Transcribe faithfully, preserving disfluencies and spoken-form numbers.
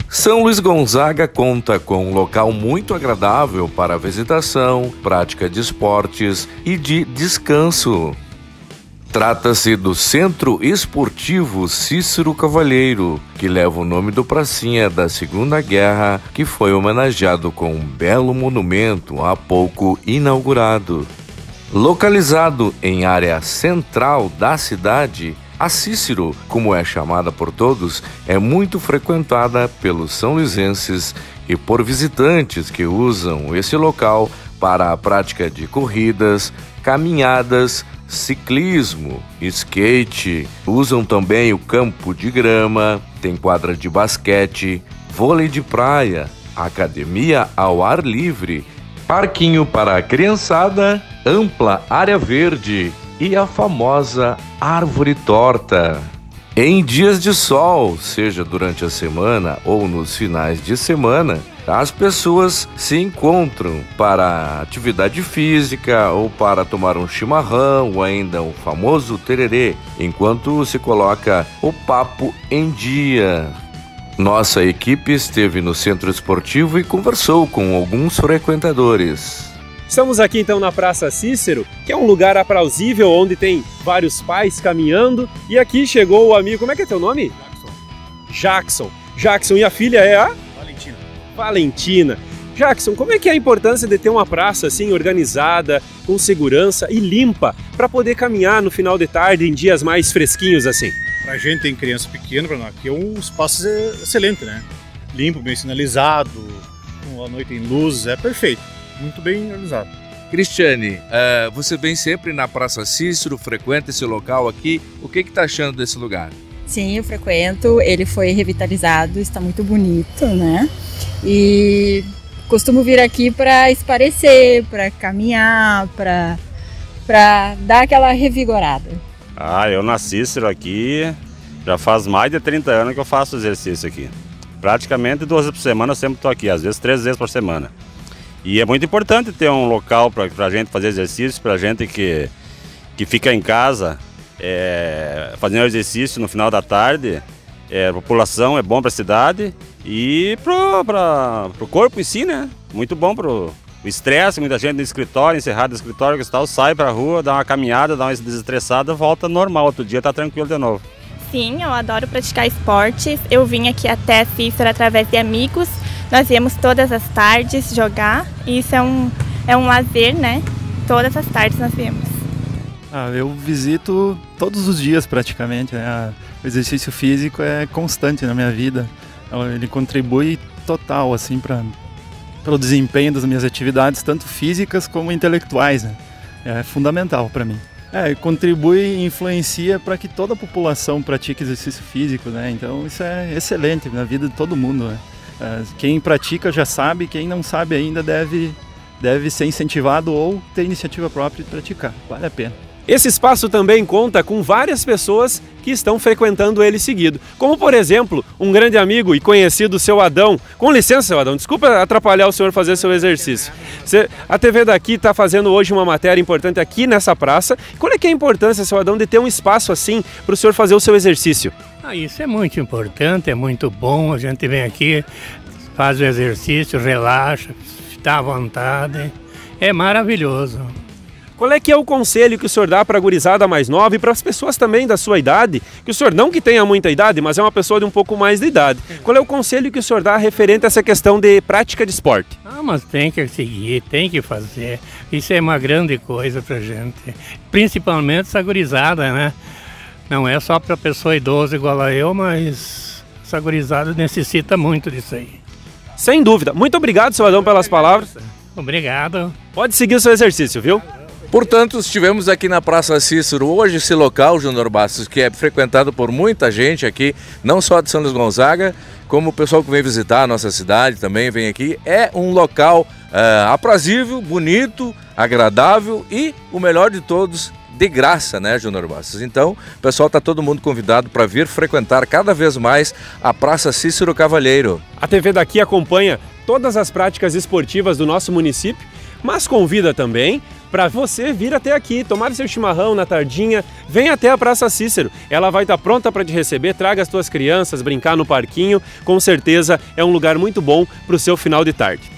São Luís Gonzaga conta com um local muito agradável para visitação, prática de esportes e de descanso. Trata-se do Centro Esportivo Cícero Cavalheiro, que leva o nome do pracinha da Segunda Guerra, que foi homenageado com um belo monumento há pouco inaugurado. Localizado em área central da cidade, a Cícero, como é chamada por todos, é muito frequentada pelos são-luizenses e por visitantes que usam esse local para a prática de corridas, caminhadas, ciclismo, skate. Usam também o campo de grama, tem quadra de basquete, vôlei de praia, academia ao ar livre, parquinho para a criançada, ampla área verde e a famosa árvore torta. Em dias de sol, seja durante a semana ou nos finais de semana, as pessoas se encontram para atividade física ou para tomar um chimarrão ou ainda o famoso tererê, enquanto se coloca o papo em dia. Nossa equipe esteve no centro esportivo e conversou com alguns frequentadores. Estamos aqui então na Praça Cícero, que é um lugar aprauzível onde tem vários pais caminhando. E aqui chegou o amigo, como é que é teu nome? Jackson. Jackson. Jackson, e a filha é a? Valentina. Valentina. Jackson, como é que é a importância de ter uma praça assim organizada, com segurança e limpa, para poder caminhar no final de tarde em dias mais fresquinhos assim? Pra gente tem criança pequena, para nós aqui é um espaço excelente, né? Limpo, bem sinalizado, à noite em luzes, é perfeito. Muito bem realizado. Cristiane, uh, você vem sempre na Praça Cícero, frequenta esse local aqui. O que que tá achando desse lugar? Sim, eu frequento. Ele foi revitalizado, está muito bonito, né? E costumo vir aqui para esparecer, para caminhar, para para dar aquela revigorada. Ah, eu na Cícero aqui já faz mais de trinta anos que eu faço exercício aqui. Praticamente duas vezes por semana eu sempre estou aqui, às vezes três vezes por semana. E é muito importante ter um local para a gente fazer exercício, para a gente que, que fica em casa é, fazendo exercício no final da tarde. É, a população é bom para a cidade e para o corpo em si, né? Muito bom para o estresse, muita gente no escritório, encerrado no escritório, que tal, sai para a rua, dá uma caminhada, dá uma desestressada, volta normal, outro dia está tranquilo de novo. Sim, eu adoro praticar esportes. Eu vim aqui até Cícero através de amigos. Nós íamos todas as tardes jogar e isso é um, é um lazer, né? Todas as tardes nós viemos. Ah, eu visito todos os dias praticamente, né? O exercício físico é constante na minha vida. Ele contribui total assim, para o desempenho das minhas atividades, tanto físicas como intelectuais, né? É fundamental para mim. É, contribui e influencia para que toda a população pratique exercício físico, né? Então isso é excelente na vida de todo mundo, né? Quem pratica já sabe, quem não sabe ainda deve, deve ser incentivado ou ter iniciativa própria de praticar, vale a pena. Esse espaço também conta com várias pessoas que estão frequentando ele seguido, como por exemplo, um grande amigo e conhecido, seu Adão. Com licença, seu Adão, desculpa atrapalhar o senhor fazer seu exercício. Você, a T V daqui está fazendo hoje uma matéria importante aqui nessa praça. Qual é que é a importância, seu Adão, de ter um espaço assim para o senhor fazer o seu exercício? Ah, isso é muito importante, é muito bom. A gente vem aqui, faz o exercício, relaxa, está à vontade. É maravilhoso. Qual é que é o conselho que o senhor dá para a gurizada mais nova e para as pessoas também da sua idade, que o senhor não que tenha muita idade, mas é uma pessoa de um pouco mais de idade. Qual é o conselho que o senhor dá referente a essa questão de prática de esporte? Ah, mas tem que seguir, tem que fazer. Isso é uma grande coisa para a gente, principalmente essa gurizada, né? Não é só para pessoa idosa igual a eu, mas essa gurizada necessita muito disso aí. Sem dúvida. Muito obrigado, seu Adão, pelas palavras. Obrigado. Pode seguir o seu exercício, viu? Portanto, estivemos aqui na Praça Cícero hoje, esse local, Júnior Bastos, que é frequentado por muita gente aqui, não só de São Luís Gonzaga, como o pessoal que vem visitar a nossa cidade também vem aqui. É um local uh, aprazível, bonito, agradável e, o melhor de todos, de graça, né, Júnior Bastos? Então, o pessoal está todo mundo convidado para vir frequentar cada vez mais a Praça Cícero Cavalheiro. A T V daqui acompanha todas as práticas esportivas do nosso município, mas convida também para você vir até aqui, tomar seu chimarrão na tardinha, vem até a Praça Cícero. Ela vai estar pronta para te receber, traga as tuas crianças, brincar no parquinho, com certeza é um lugar muito bom para o seu final de tarde.